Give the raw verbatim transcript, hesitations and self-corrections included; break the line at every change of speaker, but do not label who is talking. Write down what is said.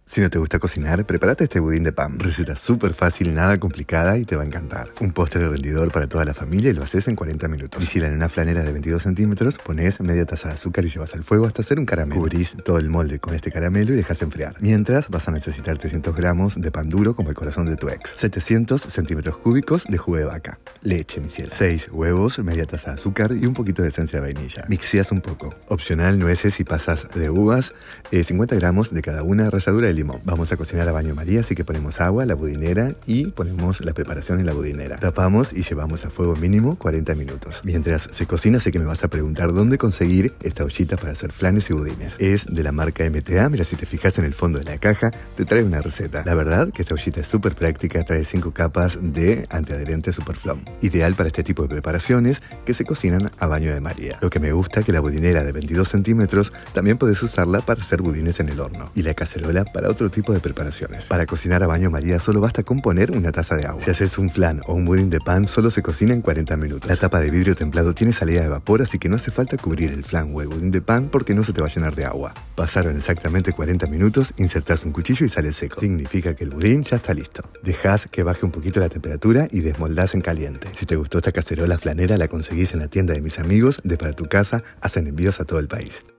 Si no te gusta cocinar, prepárate este budín de pan. Receta súper fácil, nada complicada y te va a encantar. Un postre rendidor para toda la familia y lo haces en cuarenta minutos. Visila en una flanera de veintidós centímetros, pones media taza de azúcar y llevas al fuego hasta hacer un caramelo. Cubrís todo el molde con este caramelo y dejas enfriar. Mientras, vas a necesitar trescientos gramos de pan duro como el corazón de tu ex, setecientos centímetros cúbicos de jugo de vaca, leche, mi ciela, seis huevos, media taza de azúcar y un poquito de esencia de vainilla. Mixeas un poco. Opcional, nueces y pasas de uvas, eh, cincuenta gramos de cada una, ralladura de limón. Vamos a cocinar a baño María, así que ponemos agua, la budinera y ponemos la preparación en la budinera. Tapamos y llevamos a fuego mínimo cuarenta minutos. Mientras se cocina, sé que me vas a preguntar dónde conseguir esta ollita para hacer flanes y budines. Es de la marca M T A. Mira, si te fijas en el fondo de la caja, te trae una receta. La verdad que esta ollita es súper práctica, trae cinco capas de antiadherente Superflom. Ideal para este tipo de preparaciones que se cocinan a baño de María. Lo que me gusta que la budinera de veintidós centímetros también puedes usarla para hacer budines en el horno. Y la cacerola para otro tipo de preparaciones. Para cocinar a baño María solo basta con poner una taza de agua. Si haces un flan o un budín de pan, solo se cocina en cuarenta minutos. La tapa de vidrio templado tiene salida de vapor, así que no hace falta cubrir el flan o el budín de pan porque no se te va a llenar de agua. Pasaron exactamente cuarenta minutos, insertás un cuchillo y sale seco. Significa que el budín ya está listo. Dejás que baje un poquito la temperatura y desmoldás en caliente. Si te gustó esta cacerola flanera, la conseguís en la tienda de mis amigos de Para Tu Casa, hacen envíos a todo el país.